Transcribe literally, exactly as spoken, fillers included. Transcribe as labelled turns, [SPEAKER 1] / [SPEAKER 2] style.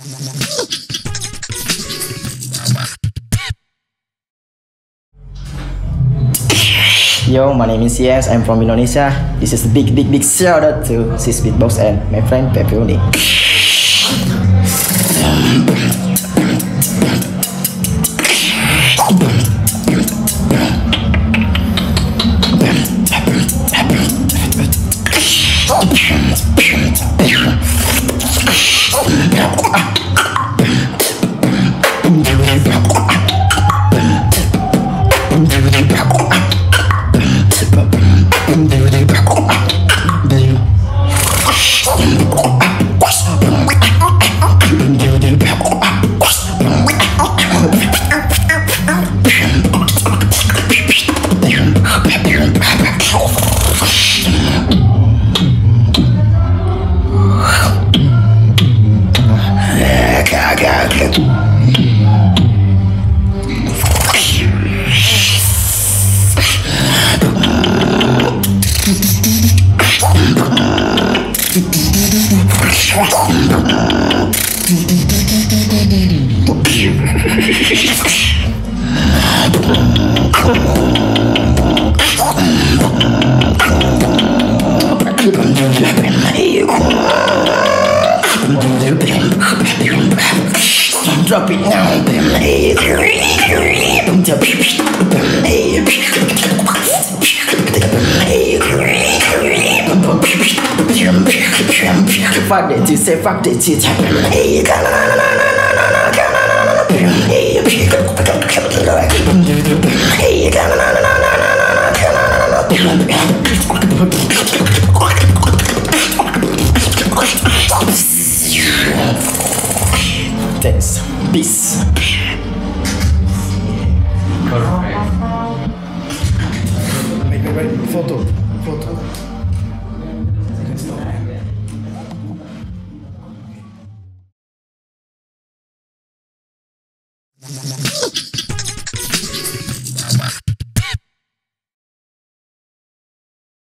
[SPEAKER 1] Yo, my name is YENZ, I'm from Indonesia. This is a big, big, big shout out to Swissbeatbox and my friend Pepperoni. Drop it now. Fuck it, you say fuck it, you tap Thanks. Peace. Wait, wait, wait. Photo. Photo.